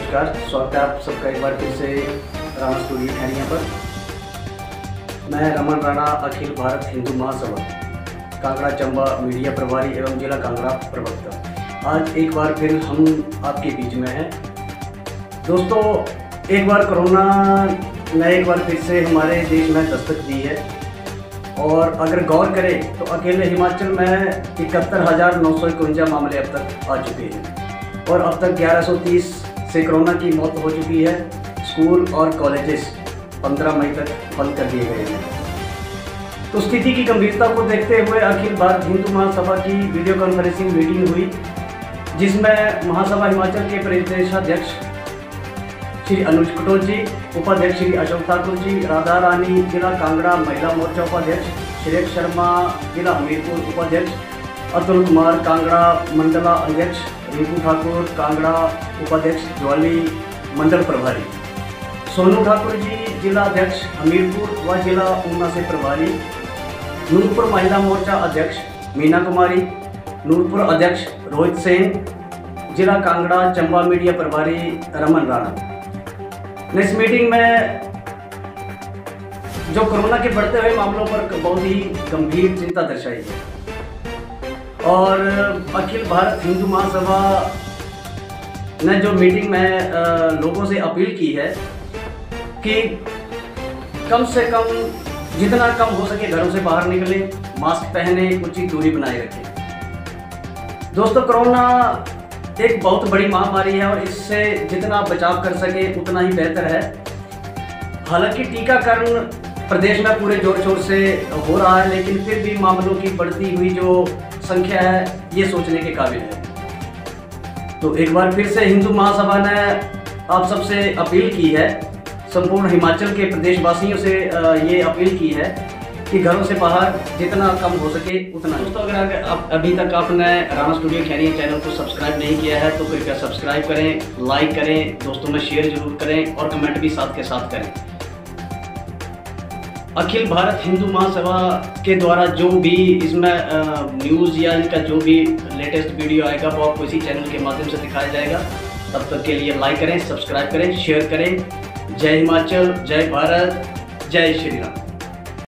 नमस्कार, स्वागत है आप सबका एक बार फिर से राणा स्टूडियो खैरिया पर। मैं रमन राणा, अखिल भारत हिंदू महासभा कांगड़ा चंबा मीडिया प्रभारी एवं जिला कांगड़ा प्रवक्ता, आज एक बार फिर हम आपके बीच में हैं। दोस्तों, एक बार कोरोना ने एक बार फिर से हमारे देश में दस्तक दी है और अगर गौर करें तो अकेले हिमाचल में 71,951 मामले अब तक आ चुके हैं और अब तक 1130 से कोरोना की मौत हो चुकी है। स्कूल और कॉलेजेस 15 मई तक बंद कर दिए गए हैं। तो स्थिति की गंभीरता को देखते हुए अखिल भारत हिंदू महासभा की वीडियो कॉन्फ्रेंसिंग मीटिंग हुई, जिसमें महासभा हिमाचल के प्रदेशाध्यक्ष श्री अनुज कटोच जी, उपाध्यक्ष श्री अशोक ठाकुर जी, राधा रानी जिला कांगड़ा महिला मोर्चा उपाध्यक्ष, श्रेय शर्मा जिला हमीरपुर उपाध्यक्ष, अतुल कुमार कांगड़ा मंडला अध्यक्ष, रिंकू ठाकुर कांगड़ा उपाध्यक्ष ज्वाली मंडल प्रभारी, सोनू ठाकुर जी जिला अध्यक्ष हमीरपुर व जिला ऊना से प्रभारी, नूरपुर महिला मोर्चा अध्यक्ष मीना कुमारी, नूरपुर अध्यक्ष रोहित सेन, जिला कांगड़ा चंबा मीडिया प्रभारी रमन राणा। इस मीटिंग में जो कोरोना के बढ़ते हुए मामलों पर बहुत ही गंभीर चिंता दर्शाई है और अखिल भारत हिंदू महासभा ने जो मीटिंग में लोगों से अपील की है कि कम से कम जितना कम हो सके घरों से बाहर निकले, मास्क पहने, उचित दूरी बनाए रखें। दोस्तों, कोरोना एक बहुत बड़ी महामारी है और इससे जितना बचाव कर सके उतना ही बेहतर है। हालांकि टीकाकरण प्रदेश में पूरे जोर शोर से हो रहा है, लेकिन फिर भी मामलों की बढ़ती हुई जो संख्या है ये सोचने के काबिल है। तो एक बार फिर से हिंदू महासभा ने आप सबसे अपील की है, संपूर्ण हिमाचल के प्रदेशवासियों से ये अपील की है कि घरों से बाहर जितना कम हो सके उतना। दोस्तों, अगर आप अभी तक आपने राणा स्टूडियो खैरिया चैनल को सब्सक्राइब नहीं किया है तो कृपया सब्सक्राइब करें, लाइक करें, दोस्तों में शेयर जरूर करें और कमेंट भी साथ के साथ करें। अखिल भारत हिंदू महासभा के द्वारा जो भी इसमें न्यूज़ या इनका जो भी लेटेस्ट वीडियो आएगा वो आपको इसी चैनल के माध्यम से दिखाया जाएगा। तब तक के लिए लाइक करें, सब्सक्राइब करें, शेयर करें। जय हिमाचल, जय भारत, जय श्री राम।